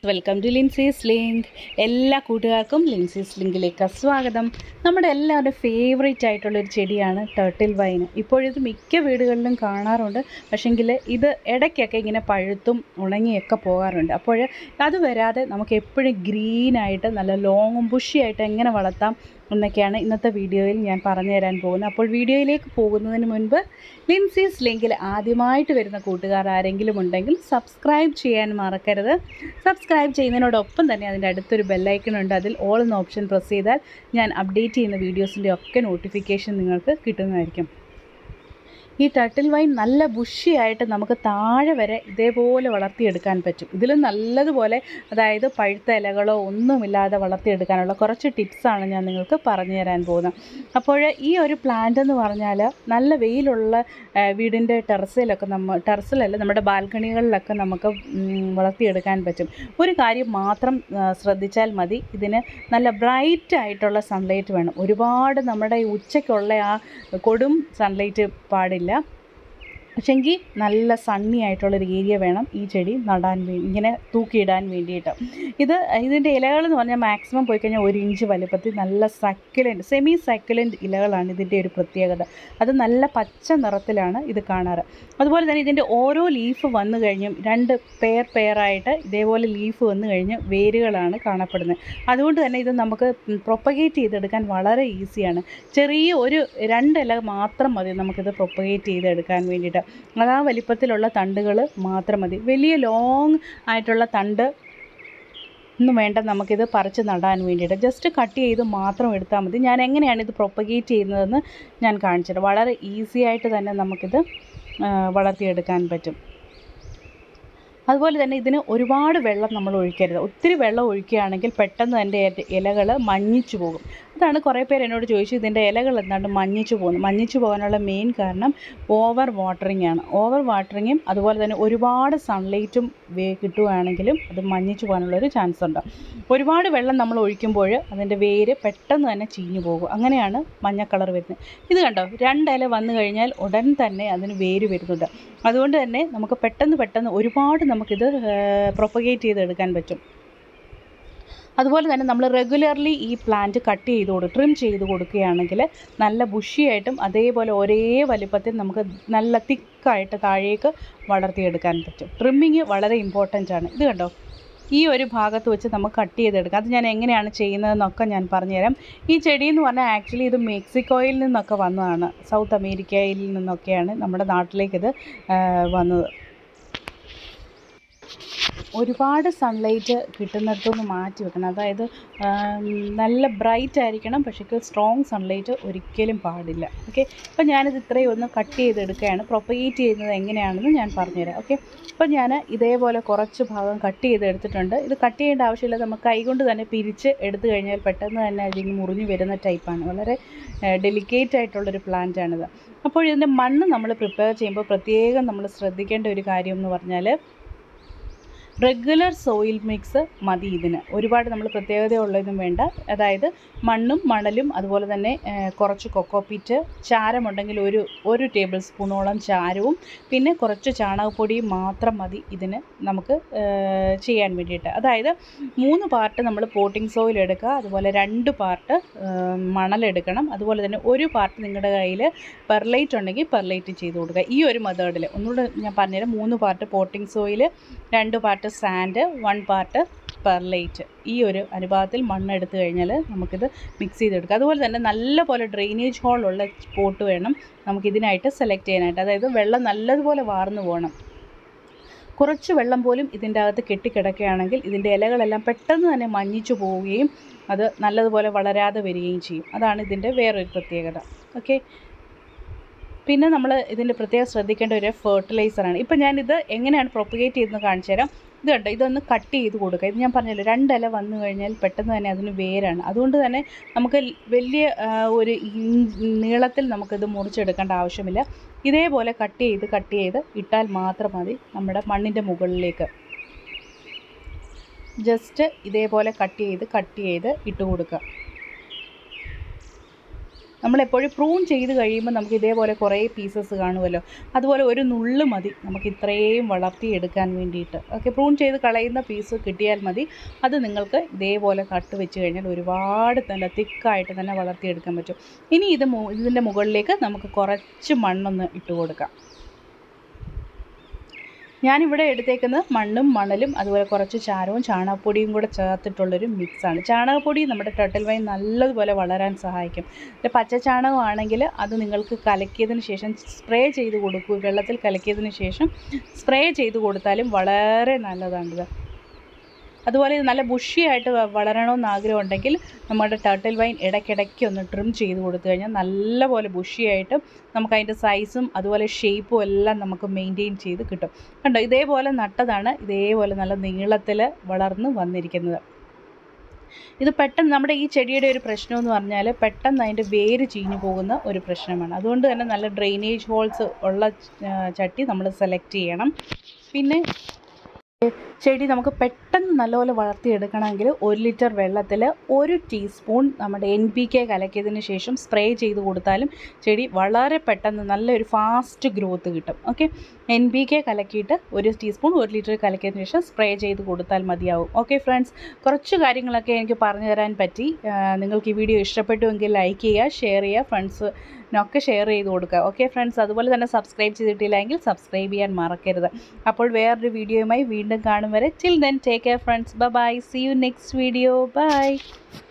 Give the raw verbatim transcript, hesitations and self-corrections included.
Welcome to Linsy's link. എല്ലാ കൂട്ടുകാർക്കും ലിൻസീസ് ലിങ്കിലേക്ക് സ്വാഗതം. നമ്മുടെ എല്ലാവരുടെ ഫേവറേറ്റ് ആയിട്ടുള്ളൊരു ചെടിയാണ് ടർട്ടിൽ വൈൻ. ഇപ്പോഴിത് മിക്ക വീടുകളിലും കാണാറുണ്ട്. പക്ഷെങ്കിൽ ഇത് ഇടയ്ക്കൊക്കെ ഇങ്ങനെ പഴുത്തും ഉണങ്ങിയൊക്കെ പോകാറുണ്ട്. അപ്പോൾ അത് വരാതെ നമുക്ക് എപ്പോഴും ഗ്രീനായിട്ട് നല്ല ലോങ്ങും ബുഷിയായിട്ട് എങ്ങനെ വളർത്താം എന്നൊക്കെയാണ് ഇന്നത്തെ വീഡിയോയിൽ ഞാൻ പറഞ്ഞു തരാൻ പോകുന്നത്. അപ്പോൾ വീഡിയോയിലേക്ക് പോകുന്നതിന് മുൻപ് ലിൻസീസ് ലിങ്കിൽ ആദ്യമായിട്ട് വരുന്ന കൂട്ടുകാർ ആരെങ്കിലും ഉണ്ടെങ്കിൽ സബ്സ്ക്രൈബ് ചെയ്യാൻ മറക്കരുത്. സബ്സ്ക്രൈബ് ചെയ്യുന്നതിനോടൊപ്പം തന്നെ അതിൻ്റെ അടുത്തൊരു ബെല്ലൈക്കൺ ഉണ്ട്. അതിൽ ഓൾ എന്ന ഓപ്ഷൻ പ്രസ് ചെയ്താൽ ഞാൻ അപ്ഡേറ്റ് ചെയ്യുന്ന വീഡിയോസിൻ്റെ ഒക്കെ നോട്ടിഫിക്കേഷൻ നിങ്ങൾക്ക് കിട്ടുന്നതായിരിക്കും. ഈ ടർട്ടിൽ വൈൻ നല്ല ബുഷിയായിട്ട് നമുക്ക് താഴെ വരെ ഇതേപോലെ വളർത്തിയെടുക്കാൻ പറ്റും. ഇതിൽ നല്ലതുപോലെ, അതായത് പഴുത്ത ഇലകളോ ഒന്നുമില്ലാതെ വളർത്തിയെടുക്കാനുള്ള കുറച്ച് ടിപ്സാണ് ഞാൻ നിങ്ങൾക്ക് പറഞ്ഞു തരാൻ പോകുന്നത്. അപ്പോൾ ഈ ഒരു പ്ലാന്റ് എന്ന് പറഞ്ഞാൽ നല്ല വെയിലുള്ള വീടിൻ്റെ ടെറസിലൊക്കെ നമ്മൾ ടെറസിലല്ല നമ്മുടെ ബാൽക്കണികളിലൊക്കെ നമുക്ക് വളർത്തിയെടുക്കാൻ പറ്റും. ഒരു കാര്യം മാത്രം ശ്രദ്ധിച്ചാൽ മതി, ഇതിന് നല്ല ബ്രൈറ്റ് ആയിട്ടുള്ള സൺലൈറ്റ് വേണം. ഒരുപാട് നമ്മുടെ ഈ ഉച്ചയ്ക്കുള്ള ആ കൊടും സൺലൈറ്റ് പാടില്ല. പക്ഷെങ്കിൽ നല്ല സണ്ണി ആയിട്ടുള്ളൊരു ഏരിയ വേണം ഈ ചെടി നടാൻ വേണ്ടി, ഇങ്ങനെ തൂക്കിയിടാൻ വേണ്ടിയിട്ട്. ഇത് ഇതിൻ്റെ ഇലകൾ എന്ന് പറഞ്ഞാൽ മാക്സിമം പോയി കഴിഞ്ഞാൽ ഒരു ഇഞ്ച് വലുപ്പത്തിൽ നല്ല സക്കുലൻറ്റ്, സെമി സക്കുലൻറ്റ് ഇലകളാണ് ഇതിൻ്റെ ഒരു പ്രത്യേകത. അത് നല്ല പച്ച നിറത്തിലാണ് ഇത് കാണാറ്. അതുപോലെ തന്നെ ഇതിൻ്റെ ഓരോ ലീഫ് വന്നു കഴിഞ്ഞും രണ്ട് പെയർ പെയറായിട്ട് ഇതേപോലെ ലീഫ് വന്നു കഴിഞ്ഞ് വേരുകളാണ് കാണപ്പെടുന്നത്. അതുകൊണ്ട് തന്നെ ഇത് നമുക്ക് പ്രൊപ്പഗേറ്റ് ചെയ്തെടുക്കാൻ വളരെ ഈസിയാണ്. ചെറിയ ഒരു രണ്ടില മാത്രം മതി നമുക്കിത് പ്രൊപ്പഗേറ്റ് ചെയ്തെടുക്കാൻ വേണ്ടിയിട്ട്. അത് ആ വലിപ്പത്തിലുള്ള തണ്ടുകൾ മാത്രം മതി. വലിയ ലോങ് ആയിട്ടുള്ള തണ്ട് ഒന്നും വേണ്ട നമുക്കിത് പറിച്ച് നടാൻ വേണ്ടിയിട്ട്. ജസ്റ്റ് കട്ട് ചെയ്ത് മാത്രം എടുത്താൽ മതി. ഞാൻ എങ്ങനെയാണ് ഇത് പ്രൊപ്പഗേറ്റ് ചെയ്യുന്നതെന്ന് ഞാൻ കാണിച്ചിട്ട് വളരെ ഈസി ആയിട്ട് തന്നെ നമുക്കിത് വളർത്തിയെടുക്കാൻ പറ്റും. അതുപോലെ തന്നെ ഇതിന് ഒരുപാട് വെള്ളം നമ്മൾ ഒഴിക്കരുത്. ഒത്തിരി വെള്ളം ഒഴിക്കുകയാണെങ്കിൽ പെട്ടെന്ന് അതിൻ്റെ ഇലകൾ മഞ്ഞിച്ചു പോകും. അതാണ് കുറേ പേര് എന്നോട് ചോദിച്ചു, ഇതിൻ്റെ ഇലകൾ എന്താണ്ട് മഞ്ഞിച്ചു പോകുന്നു. മഞ്ഞിച്ചു പോകാനുള്ള മെയിൻ കാരണം ഓവർ വാട്ടറിങ് ആണ്. ഓവർ വാട്ടറിങ്ങും അതുപോലെ തന്നെ ഒരുപാട് സൺലൈറ്റും കിട്ടുകയാണെങ്കിലും അത് മഞ്ഞിച്ചു പോകാനുള്ളൊരു ചാൻസ് ഉണ്ട്. ഒരുപാട് വെള്ളം നമ്മൾ ഒഴിക്കുമ്പോൾ അതിൻ്റെ വേര് പെട്ടെന്ന് തന്നെ ചീഞ്ഞു പോകും. അങ്ങനെയാണ് മഞ്ഞ കളർ വരുന്നത്. ഇത് കണ്ടോ, രണ്ടില വന്നു കഴിഞ്ഞാൽ ഉടൻ തന്നെ അതിന് വേര് വരുന്നുണ്ട്. അതുകൊണ്ട് തന്നെ നമുക്ക് പെട്ടെന്ന് പെട്ടെന്ന് ഒരുപാട് നമുക്കിത് പ്രൊപ്പഗേറ്റ് ചെയ്തെടുക്കാൻ പറ്റും. അതുപോലെ തന്നെ നമ്മൾ റെഗുലർലി ഈ പ്ലാന്റ് കട്ട് ചെയ്ത് കൊടുക്കും, ട്രിം ചെയ്ത് കൊടുക്കുകയാണെങ്കിൽ നല്ല ബുഷിയായിട്ടും അതേപോലെ ഒരേ വലിപ്പത്തിൽ നമുക്ക് നല്ല തിക്കായിട്ട് താഴേക്ക് വളർത്തിയെടുക്കാൻ പറ്റും. ട്രിമ്മിങ് വളരെ ഇമ്പോർട്ടൻ്റ് ആണ്. ഇത് കണ്ടോ, ഈ ഒരു ഭാഗത്ത് വെച്ച് നമുക്ക് കട്ട് ചെയ്തെടുക്കാം. അത് ഞാൻ എങ്ങനെയാണ് ചെയ്യുന്നതെന്നൊക്കെ ഞാൻ പറഞ്ഞുതരാം. ഈ ചെടി എന്ന് പറഞ്ഞാൽ ആക്ച്വലി ഇത് മെക്സിക്കോയിൽ നിന്നൊക്കെ വന്നതാണ്. സൗത്ത് അമേരിക്കയിൽ നിന്നൊക്കെയാണ് നമ്മുടെ നാട്ടിലേക്ക് ഇത് വന്നത്. ഒരുപാട് സൺലൈറ്റ് കിട്ടുന്നിടത്തുനിന്ന് മാറ്റി വെക്കണം. അതായത് നല്ല ബ്രൈറ്റ് ആയിരിക്കണം, പക്ഷേ സ്ട്രോങ് സൺലൈറ്റ് ഒരിക്കലും പാടില്ല. ഓക്കെ, അപ്പോൾ ഞാനിത് ഇത്രയും ഒന്ന് കട്ട് ചെയ്തെടുക്കുകയാണ്. പ്രൊപ്പഗേറ്റ് ചെയ്യുന്നത് എങ്ങനെയാണെന്ന് ഞാൻ പറഞ്ഞുതരാം. ഓക്കെ, അപ്പോൾ ഞാൻ ഇതേപോലെ കുറച്ച് ഭാഗം കട്ട് ചെയ്തെടുത്തിട്ടുണ്ട്. ഇത് കട്ട് ചെയ്യേണ്ട ആവശ്യമില്ല, നമുക്ക് കൈകൊണ്ട് തന്നെ പിരിച്ച് എടുത്തു കഴിഞ്ഞാൽ പെട്ടെന്ന് തന്നെ അതിന് മുറിഞ്ഞു വരുന്ന ടൈപ്പാണ്. വളരെ ഡെലിക്കേറ്റ് ആയിട്ടുള്ളൊരു പ്ലാന്റാണിത്. അപ്പോൾ ഇതിൻ്റെ മണ്ണ് നമ്മൾ പ്രിപ്പയർ ചെയ്യുമ്പോൾ പ്രത്യേകം നമ്മൾ ശ്രദ്ധിക്കേണ്ട ഒരു കാര്യം എന്ന് പറഞ്ഞാൽ റെഗുലർ സോയിൽ മിക്സ് മതി ഇതിന്. ഒരുപാട് നമ്മൾ പ്രത്യേകതയുള്ളതും വേണ്ട. അതായത് മണ്ണും മണലും അതുപോലെ തന്നെ കുറച്ച് കൊക്കോപ്പീറ്റ്, ചാരമുണ്ടെങ്കിൽ ഒരു ഒരു ടേബിൾ സ്പൂണോളം ചാരവും പിന്നെ കുറച്ച് ചാണകപ്പൊടിയും മാത്രം മതി ഇതിന് നമുക്ക് ചെയ്യാൻ വേണ്ടിയിട്ട്. അതായത് മൂന്ന് പാർട്ട് നമ്മൾ പോട്ടിംഗ് സോയിൽ എടുക്കുക, അതുപോലെ രണ്ട് പാർട്ട് മണലെടുക്കണം, അതുപോലെ തന്നെ ഒരു പാർട്ട് നിങ്ങളുടെ കയ്യിൽ പെർലൈറ്റ് ഉണ്ടെങ്കിൽ പെർലൈറ്റ് ചെയ്ത് കൊടുക്കുക. ഈ ഒരു മെത്തേഡിൽ ഒന്നുകൂടെ ഞാൻ പറഞ്ഞുതരാം. മൂന്ന് പാർട്ട് പോട്ടിംഗ് സോയിൽ, രണ്ട് part sand, one part perlite. ഈ ഒരു അനുപാതത്തിൽ മണ്ണെടുത്ത് കഴിഞ്ഞാൽ നമുക്കിത് മിക്സ് ചെയ്തെടുക്കാം. അതുപോലെ തന്നെ നല്ലപോലെ ഡ്രെയിനേജ് ഹോളുള്ള പോട്ട് വേണം നമുക്കിതിനായിട്ട് സെലക്ട് ചെയ്യാനായിട്ട്. അതായത് വെള്ളം നല്ലതുപോലെ വാർന്നു പോകണം. കുറച്ച് വെള്ളം പോലും ഇതിൻ്റെ അകത്ത് കെട്ടിക്കിടക്കുകയാണെങ്കിൽ ഇതിൻ്റെ ഇലകളെല്ലാം പെട്ടെന്ന് തന്നെ മഞ്ഞിച്ചു പോവുകയും അത് നല്ലതുപോലെ വളരാതെ വരികയും ചെയ്യും. അതാണ് ഇതിൻ്റെ വേറൊരു പ്രത്യേകത. ഓക്കെ, പിന്നെ നമ്മൾ ഇതിൻ്റെ പ്രത്യേകം ശ്രദ്ധിക്കേണ്ട ഒരു ഫെർട്ടിലൈസറാണ്. ഇപ്പം ഞാനിത് എങ്ങനെയാണ് പ്രൊപ്പഗേറ്റ് ചെയ്തെന്ന് കാണിച്ചു തരാം. ഇത് കണ്ടോ, ഇതൊന്ന് കട്ട് ചെയ്ത് കൊടുക്കുക. ഇത് ഞാൻ പറഞ്ഞല്ലോ, രണ്ടില വന്നു കഴിഞ്ഞാൽ പെട്ടെന്ന് തന്നെ അതിന് വേരാണ്. അതുകൊണ്ട് തന്നെ നമുക്ക് വലിയ ഒരു നീളത്തിൽ നമുക്കിത് മുറിച്ചെടുക്കേണ്ട ആവശ്യമില്ല. ഇതേപോലെ കട്ട് ചെയ്ത് കട്ട് ചെയ്ത് ഇട്ടാൽ മാത്രം മതി നമ്മുടെ മണ്ണിൻ്റെ മുകളിലേക്ക്. ജസ്റ്റ് ഇതേപോലെ കട്ട് ചെയ്ത് കട്ട് ചെയ്ത് ഇട്ട് കൊടുക്കുക. നമ്മളെപ്പോഴും പ്രൂൺ ചെയ്ത് കഴിയുമ്പോൾ നമുക്ക് ഇതേപോലെ കുറേ പീസസ് കാണുമല്ലോ, അതുപോലെ ഒരു നുള്ള് മതി നമുക്ക് ഇത്രയും വളർത്തിയെടുക്കാൻ വേണ്ടിയിട്ട്. ഓക്കെ, പ്രൂൺ ചെയ്ത് കളയുന്ന പീസ് കിട്ടിയാൽ മതി. അത് നിങ്ങൾക്ക് ഇതേപോലെ കട്ട് വെച്ച് കഴിഞ്ഞാൽ ഒരുപാട് നല്ല തിക്കായിട്ട് തന്നെ വളർത്തിയെടുക്കാൻ പറ്റും. ഇനി ഇത് ഇതിൻ്റെ മുകളിലേക്ക് നമുക്ക് കുറച്ച് മണ്ണൊന്ന് ഇട്ട് കൊടുക്കാം. ഞാനിവിടെ എടുത്തേക്കുന്നത് മണ്ണും മണലും അതുപോലെ കുറച്ച് ചാരവും ചാണകപ്പൊടിയും കൂടെ ചേർത്തിട്ടുള്ളൊരു മിക്സാണ്. ചാണകപ്പൊടി നമ്മുടെ ടർട്ടിൽ വൈൻ നല്ലതുപോലെ വളരാൻ സഹായിക്കും. പച്ച ചാണകമാണെങ്കിൽ അത് നിങ്ങൾക്ക് കലക്കിയതിന് ശേഷം സ്പ്രേ ചെയ്ത് കൊടുക്കൂ. വെള്ളത്തിൽ കലക്കിയതിന് ശേഷം സ്പ്രേ ചെയ്ത് കൊടുത്താലും വളരെ നല്ലതാണിത്. അതുപോലെ ഇത് നല്ല ബുഷിയായിട്ട് വളരണമെന്ന് ആഗ്രഹമുണ്ടെങ്കിൽ നമ്മുടെ ടർട്ടിൽ വൈൻ ഇടയ്ക്കിടയ്ക്ക് ഒന്ന് ട്രിം ചെയ്ത് കൊടുത്തു കഴിഞ്ഞാൽ നല്ലപോലെ ബുഷിയായിട്ട് നമുക്ക് അതിൻ്റെ സൈസും അതുപോലെ ഷേപ്പും എല്ലാം നമുക്ക് മെയിൻറ്റെയിൻ ചെയ്ത് കിട്ടും. കണ്ടോ, ഇതേപോലെ നട്ടതാണ് ഇതേപോലെ നല്ല നീളത്തിൽ വളർന്ന് വന്നിരിക്കുന്നത്. ഇത് പെട്ടെന്ന് നമ്മുടെ ഈ ചെടിയുടെ ഒരു പ്രശ്നമെന്ന് പറഞ്ഞാൽ പെട്ടെന്ന് അതിൻ്റെ വേര് ചീഞ്ഞു പോകുന്ന ഒരു പ്രശ്നമാണ്. അതുകൊണ്ട് തന്നെ നല്ല ഡ്രെയിനേജ് ഹോൾസ് ഉള്ള ചട്ടി നമ്മൾ സെലക്ട് ചെയ്യണം. പിന്നെ ചെടി നമുക്ക് പെട്ടെന്ന് നല്ലപോലെ വളർത്തിയെടുക്കണമെങ്കിൽ ഒരു ലിറ്റർ വെള്ളത്തിൽ ഒരു ടീസ്പൂൺ നമ്മുടെ എൻ പി കെ കലക്കിയതിന് ശേഷം സ്പ്രേ ചെയ്ത് കൊടുത്താലും ചെടി വളരെ പെട്ടെന്ന് നല്ലൊരു ഫാസ്റ്റ് ഗ്രോത്ത് കിട്ടും. ഓക്കെ, എൻ പി കെ കലക്കിയിട്ട് ഒരു ടീസ്പൂൺ ഒരു ലിറ്റർ കലക്കിയതിന് ശേഷം സ്പ്രേ ചെയ്ത് കൊടുത്താൽ മതിയാവും. ഓക്കെ ഫ്രണ്ട്സ്, കുറച്ച് കാര്യങ്ങളൊക്കെ എനിക്ക് പറഞ്ഞു തരാൻ പറ്റി. നിങ്ങൾക്ക് ഈ വീഡിയോ ഇഷ്ടപ്പെട്ടുവെങ്കിൽ ലൈക്ക് ചെയ്യുക, ഷെയർ ചെയ്യുക, ഫ്രണ്ട്സിനൊക്കെ ഷെയർ ചെയ്ത് കൊടുക്കുക. ഓക്കെ ഫ്രണ്ട്സ്, അതുപോലെ തന്നെ സബ്സ്ക്രൈബ് ചെയ്തിട്ടില്ലെങ്കിൽ സബ്സ്ക്രൈബ് ചെയ്യാൻ മറക്കരുത്. അപ്പോൾ വേറൊരു വീഡിയോയുമായി വീണ്ടും കാണും വരെ. Till then, take care friends. Bye bye. See you next video. Bye.